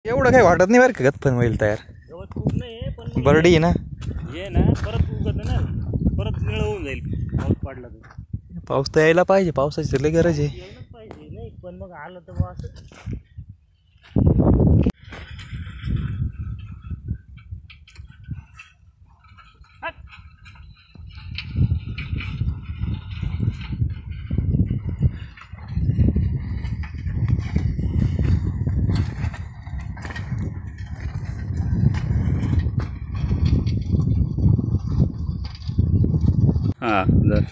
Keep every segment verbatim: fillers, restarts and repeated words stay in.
एवढं काही वाटत नाही बरं का गत पण होईल तयार. गवत खूप नाही पण बरडी आहे ना, हे ना परत उगत ना, परत निळ होऊन जाईल पाऊस पडला तर. पाऊस तर यायला पाहिजे, पावसाची तर लई गरज आहे. यायलाच पाहिजे नाही, पण मग आलं तर मग असं हाँ जर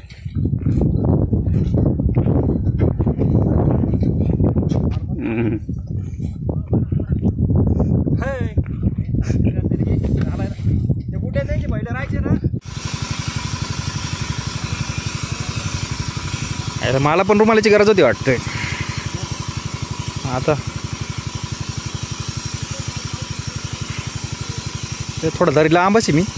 कुठे नाही पहिले राहायचे ना. अरे मला पण रुमालाची गरज होती वाटतंय आता. ते थोडं तरी लांबच आहे मी.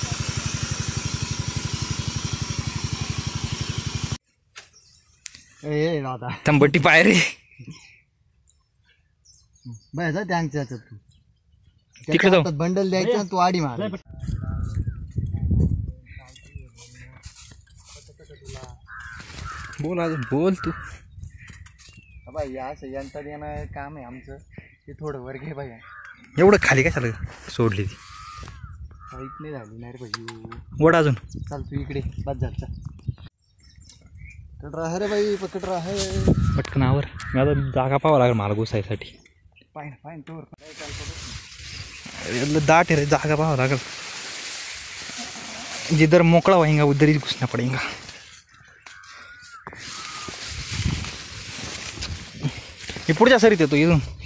ए दादा तंबटी पाय रे बस त्यांच्या तू तिकडे जाऊ. बंडल द्यायचं तू आडी मार. बोल अजून बोल तू. बाई असं यंत्र देणं काम आहे आमचं, ते थोडं वर घे बाई. एवढं खाली काय झालं सोडली ती काहीच नाही झाली नाही रे भाई. ओढ अजून. चाल तू इकडे बस झालचा पकड राहा रे बाई, पकड राहा. पटकन आवर, मी आता जागा पाहावं लागेल मला घुसायसाठी. पाय ना पाय तोवर दाट है रे, जागा पाहावं लागेल. जिधर मोकळा होईंगा उधर ही घुसना पडेगा. हे पुढच्या सरीत येतो इथून.